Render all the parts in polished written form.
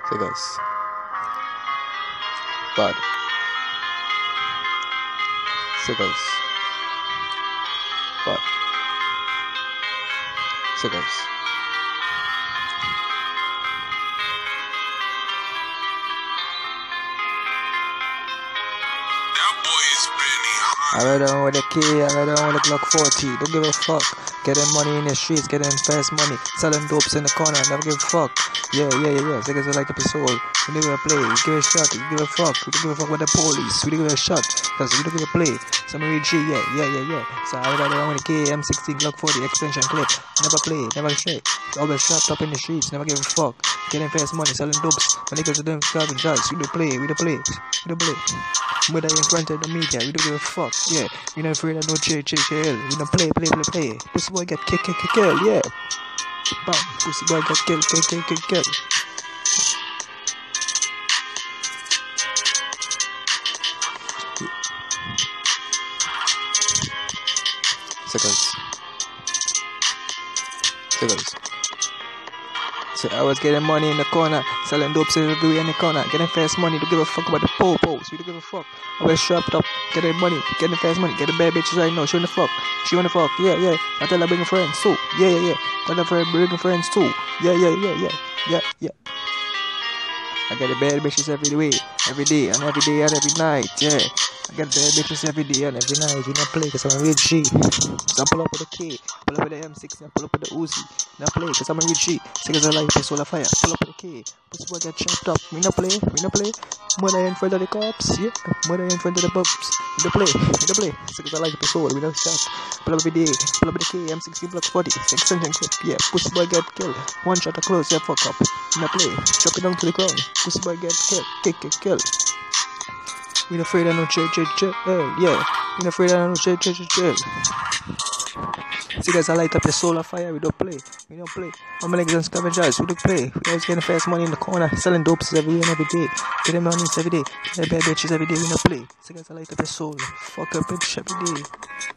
Cigs, bud, Cigs, bud, Cigs. I ride on with a key, I ride on with a Glock 40. Don't give a fuck. Getting money in the streets, getting fast money. Selling dopes in the corner, never give a fuck. Yeah. Niggas are like episode. We don't give a play, we give a shot, we give a fuck. We don't give a fuck with the police, we don't give a shot. Cause we don't give a play. Summary G, yeah. So I ride around with a K, M16, Glock 40, extension clip. Never play, never straight. Always strapped up in the streets, never give a fuck. Getting fast money, selling dopes. My niggas are doing starving jobs. We don't play, we don't play. Mother in front of the media, we don't give a fuck, yeah. We not afraid of no chill. We don't play. Pussy boy get kill, yeah. Bam, pussy boy get kill. Cigs. So I was getting money in the corner, selling dope everywhere in the corner, getting fast money, don't give a fuck about the po-pos, we don't give a fuck. I was strapped up, getting money, getting fast money, getting bad bitches right now, she wanna fuck, yeah. I tell her bring friends too, yeah. Tell her bring friends too, yeah. I get the bad bitches every day and every night, yeah. I get bad bitches every day and every night. We not play cause I'm a real G. So I pull up with a K, pull up with the M6, and pull up with the Uzi. Not play cause I'm a real G. Cigs are like solar fire. Pull up with a K, pussy boy get chopped up. We not play. Mother in front of the cops, yeah. Mother in front of the bubs. We don't play. Cigs are like solar, we don't shot. Pull up every day, pull up with the K, M16 Block 40, extension clip, yeah. Pussy boy get killed. One shot of close, yeah, fuck up. We not play. Drop it down to the ground. Pussy boy get killed. Kill. We not afraid of no chill, yeah. We not afraid of no chill. See guys, I light up your solar fire, we don't play. I'm legs and scavengers, we don't play. We always getting fast money in the corner, selling dopes every day. Getting money every day, getting bad bitches every day, we don't play. See guys, I light up your soul, fuck a bitch every day.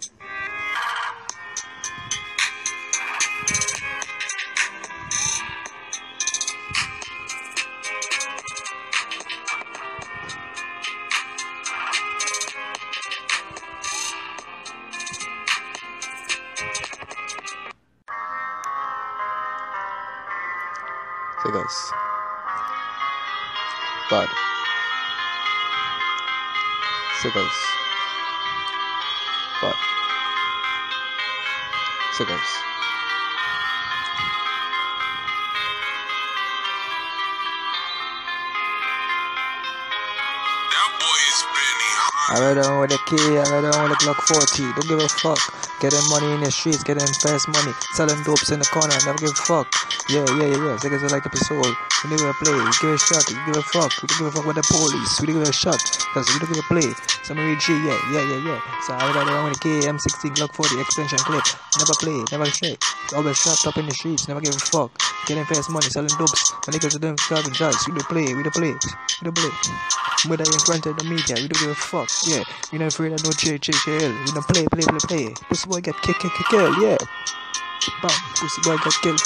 Cigs, bud, Cigs, bud, Cigs. I ride on with a K, I ride on with a Glock 40, don't give a fuck. Getting money in the streets, getting fast money, selling dopes in the corner, never give a fuck. Yeah. Cigs are like episode. We don't give a play, we give a shot, we give a fuck. We don't give a fuck with the police, we don't give a shot, cause we don't give a play. Summary G, yeah. So I ride around with a K, M16, Glock 40, extension clip. Never play, never straight. Always strapped up in the streets, never give a fuck. Getting fast money, selling dopes. My niggas are doing starving jobs. We don't play. Mother in front of the media, we don't give a fuck, yeah. We not afraid of no chill. We don't play. Pussy boy get kill, yeah. Bam, pussy boy get kill.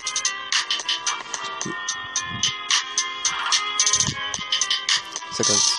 Cigs.